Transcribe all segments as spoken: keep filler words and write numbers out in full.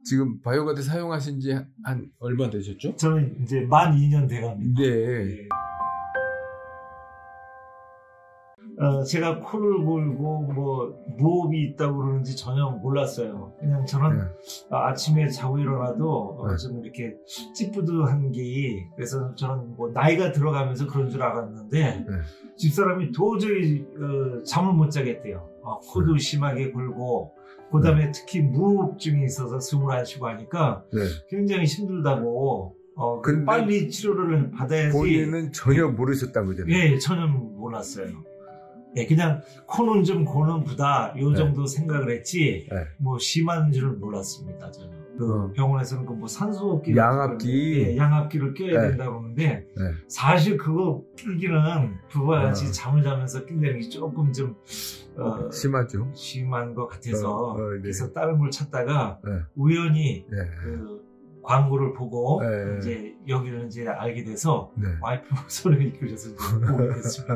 지금 바이오가드 사용하신 지 한 얼마 되셨죠? 저는 이제 만 이 년 돼갑니다. 네. 네. 어, 제가 코를 골고 뭐 무호흡이 있다고 그러는지 전혀 몰랐어요. 그냥 저는 네. 아침에 자고 일어나도 어, 네. 좀 이렇게 찌뿌드한 게, 그래서 저는 뭐 나이가 들어가면서 그런 줄 알았는데 네. 집사람이 도저히 어, 잠을 못 자겠대요. 어, 코도 네. 심하게 골고 그 다음에 네. 특히 무호흡증이 있어서 숨을 안 쉬고 하니까 네. 굉장히 힘들다고 어, 빨리 치료를 받아야지. 본인은 전혀 모르셨다는 거잖아요. 네, 전혀 몰랐어요. 네, 그냥 코는 좀 고는 부다 요 정도 네. 생각을 했지 네. 뭐 심한 줄을 몰랐습니다. 저는 그 어. 병원에서는 그 뭐 산소호흡기 양압기 네, 양압기를 껴야 네. 된다고 하는데 네. 사실 그거 끼기는 부부와 같이 어. 잠을 자면서 낀다는 게 조금 좀 어, 심하죠. 심한 것 같아서 어, 어, 네. 그래서 다른 걸 찾다가 네. 우연히 네. 그 광고를 보고 네. 이제 여기를 이제 알게 돼서 네. 와이프 소리를 이끌어서 보게 됐습니다.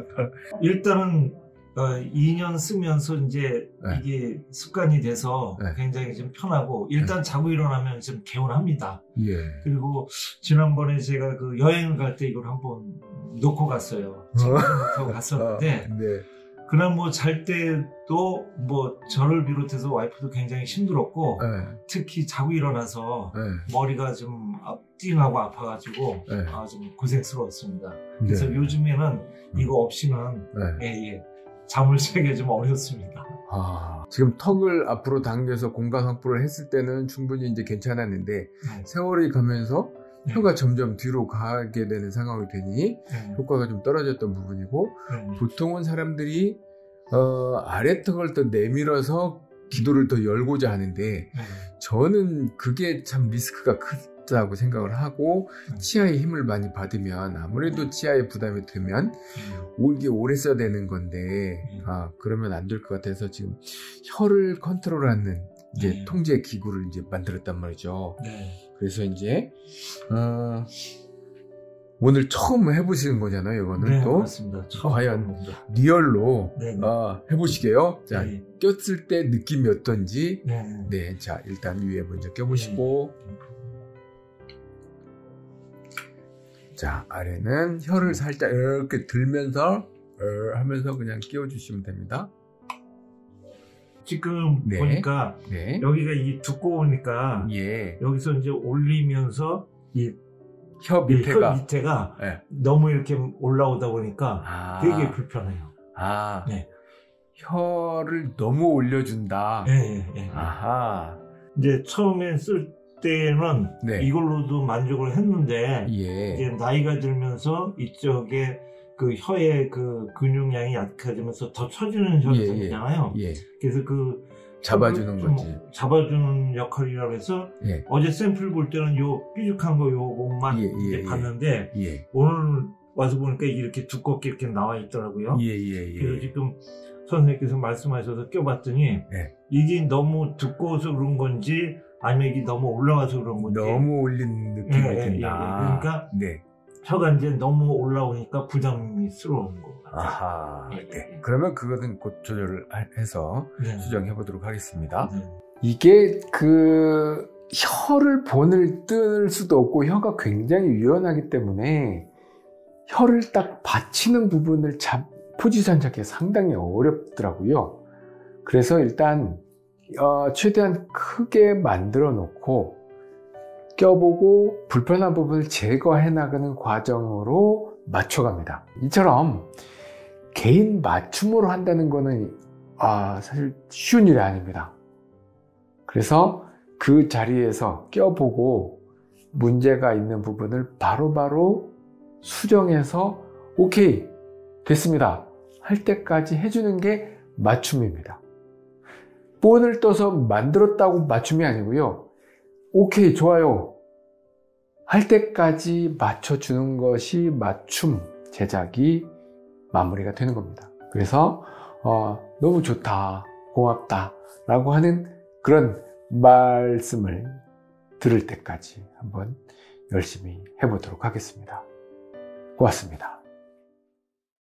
일단은 어, 이 년 쓰면서 이제 네. 이게 습관이 돼서 네. 굉장히 좀 편하고 일단 네. 자고 일어나면 좀 개운합니다. 예. 그리고 지난번에 제가 그 여행을 갈 때 이걸 한번 놓고 갔어요. 제가 놓고 갔었는데 어, 네. 그날 뭐 잘 때도 뭐 저를 비롯해서 와이프도 굉장히 힘들었고 네. 특히 자고 일어나서 네. 머리가 좀 띵하고 아파가지고 네. 아, 좀 고생스러웠습니다. 그래서 네. 요즘에는 이거 없이는 네. 예, 예, 잠을 자기가 좀 어렵습니다. 아, 지금 턱을 앞으로 당겨서 공간 확보를 했을 때는 충분히 이제 괜찮았는데 네. 세월이 가면서 네. 혀가 점점 뒤로 가게 되는 상황이 되니 네. 효과가 좀 떨어졌던 부분이고 네. 보통은 사람들이 어, 아래턱을 더 내밀어서 기도를 더 열고자 하는데 네. 저는 그게 참 리스크가 크다고 생각을 하고 네. 치아에 힘을 많이 받으면 아무래도 치아에 부담이 되면 네. 이게 오래 써야 되는 건데 네. 아, 그러면 안 될 것 같아서 지금 혀를 컨트롤하는 이제 네. 통제 기구를 이제 만들었단 말이죠. 네. 그래서 이제 어, 오늘 처음 해보시는 거잖아요. 이거는 네, 또 맞습니다. 과연 리얼로 어, 해보시게요. 자, 네. 꼈을 때 느낌이 어떤지. 네. 네, 자 일단 위에 먼저 껴보시고, 네. 자 아래는 혀를 살짝 이렇게 들면서 어, 하면서 그냥 끼워주시면 됩니다. 지금 네. 보니까 네. 여기가 이 두꺼우니까 예. 여기서 이제 올리면서 이 혀 밑에가, 혀 밑에가 네. 너무 이렇게 올라오다 보니까 아. 되게 불편해요. 아, 네. 혀를 너무 올려준다. 네, 네. 아하. 이제 처음에 쓸 때는 네. 이걸로도 만족을 했는데 예. 이제 나이가 들면서 이쪽에 그 혀의 그 근육량이 약해지면서 더 처지는 혀가 예, 생기잖아요. 예. 그래서 그 잡아주는 거지. 잡아주는 역할이라고 해서 예. 어제 샘플 볼 때는 요 삐죽한 거 요것만 예, 예, 이제 봤는데 예. 오늘 와서 보니까 이렇게 두껍게 이렇게 나와 있더라고요. 예, 예, 예. 그래서 지금 선생님께서 말씀하셔서 껴봤더니 예. 이게 너무 두꺼워서 그런 건지 아니면 이게 너무 올라와서 그런 건지 너무 올린 느낌이 예, 든다. 예, 예. 그러니까 네. 혀가 이제 너무 올라오니까 부담스러운 거 같아요. 아하. 네. 네. 그러면 그거는 곧 조절을 해서 네. 수정해 보도록 하겠습니다. 네. 이게 그 혀를 본을 뜰 수도 없고 혀가 굉장히 유연하기 때문에 혀를 딱 받치는 부분을 잡, 포지션 잡기가 상당히 어렵더라고요. 그래서 일단 어, 최대한 크게 만들어 놓고 껴보고 불편한 부분을 제거해 나가는 과정으로 맞춰갑니다. 이처럼 개인 맞춤으로 한다는 거는 아, 사실 쉬운 일이 아닙니다. 그래서 그 자리에서 껴보고 문제가 있는 부분을 바로바로 바로 수정해서 오케이 됐습니다 할 때까지 해주는 게 맞춤입니다. 본을 떠서 만들었다고 맞춤이 아니고요. 오케이 좋아요 할 때까지 맞춰주는 것이 맞춤 제작이 마무리가 되는 겁니다. 그래서 어, 너무 좋다 고맙다 라고 하는 그런 말씀을 들을 때까지 한번 열심히 해보도록 하겠습니다. 고맙습니다.